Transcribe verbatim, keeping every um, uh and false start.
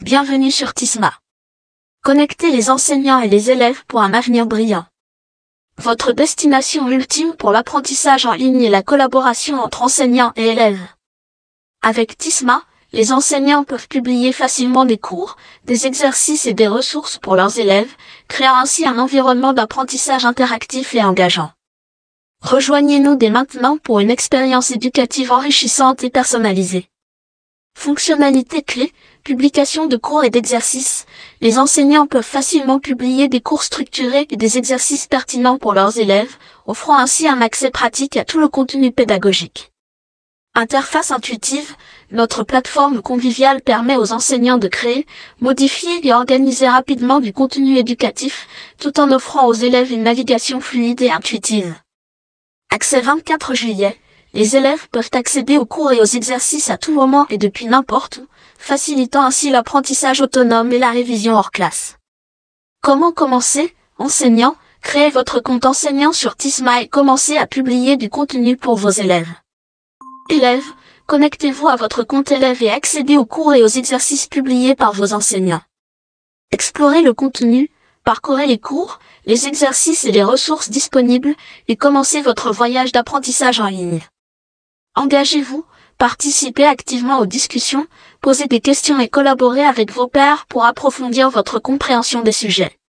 Bienvenue sur Tisma. Connectez les enseignants et les élèves pour un avenir brillant. Votre destination ultime pour l'apprentissage en ligne et la collaboration entre enseignants et élèves. Avec Tisma, les enseignants peuvent publier facilement des cours, des exercices et des ressources pour leurs élèves, créant ainsi un environnement d'apprentissage interactif et engageant. Rejoignez-nous dès maintenant pour une expérience éducative enrichissante et personnalisée. Fonctionnalités clés, publication de cours et d'exercices. Les enseignants peuvent facilement publier des cours structurés et des exercices pertinents pour leurs élèves, offrant ainsi un accès pratique à tout le contenu pédagogique. Interface intuitive, notre plateforme conviviale permet aux enseignants de créer, modifier et organiser rapidement du contenu éducatif, tout en offrant aux élèves une navigation fluide et intuitive. Accès vingt-quatre juillet. Les élèves peuvent accéder aux cours et aux exercices à tout moment et depuis n'importe où, facilitant ainsi l'apprentissage autonome et la révision hors classe. Comment commencer? Enseignant, créez votre compte enseignant sur Tisma et commencez à publier du contenu pour vos élèves. Élèves, connectez-vous à votre compte élève et accédez aux cours et aux exercices publiés par vos enseignants. Explorez le contenu, parcourez les cours, les exercices et les ressources disponibles et commencez votre voyage d'apprentissage en ligne. Engagez-vous, participez activement aux discussions, posez des questions et collaborez avec vos pairs pour approfondir votre compréhension des sujets.